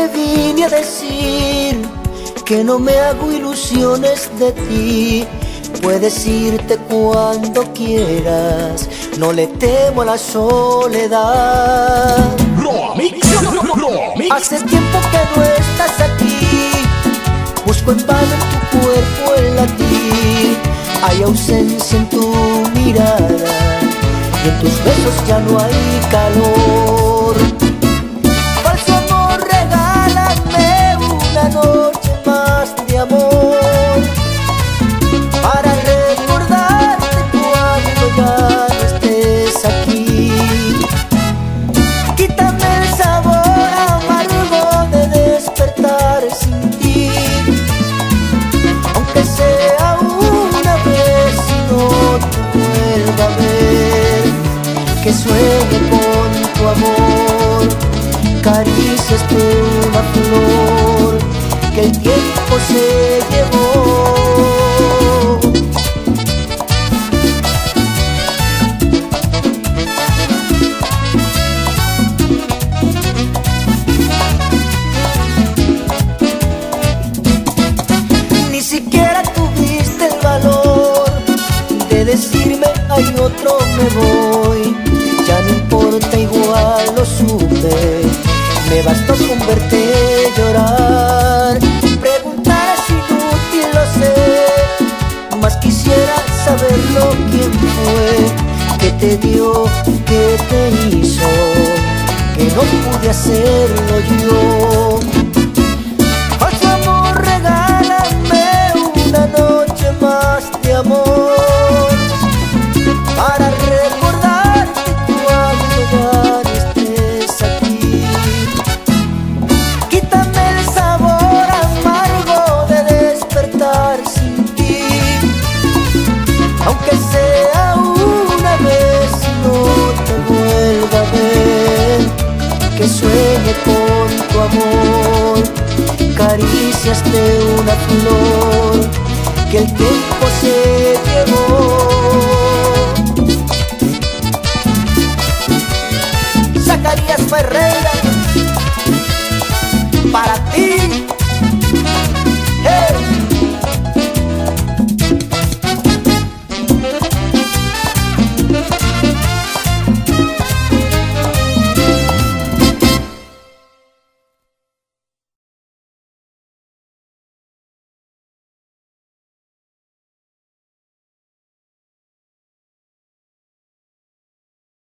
te vine a decir que no me hago ilusiones de ti. Puedes irte cuando quieras, no le temo a la soledad. Hace tiempo que no estás aquí, busco en vano en tu cuerpo el latir. Hay ausencia en tu mirada y en tus besos ya no hay calor. Falso amor, regálame una noche más de amor, para recordarte cuando ya no estés aquí. Quítame el sabor amargo de despertar sin ti, aunque sea una vez y no te vuelva a ver. Que sueñe con tu amor, caricias de una flor que el tiempo se llevó. Ni siquiera tuviste el valor de decirme hay otro, me voy. Ya no importa, igual lo supe, me bastó con verte llorar. Preguntar es inútil, lo sé, mas quisiera saberlo quién fue, que te dio, que te hizo, que no pude hacerlo yo. Falso amor, regálame una noche más de amor, para recordarte cuando ya no estés aquí. Quítame el sabor amargo de despertar sin ti, aunque sea una vez y no te vuelva a ver. Que sueñe con tu amor, caricias de una flor que el tiempo se llevó. Zacarías Ferreira.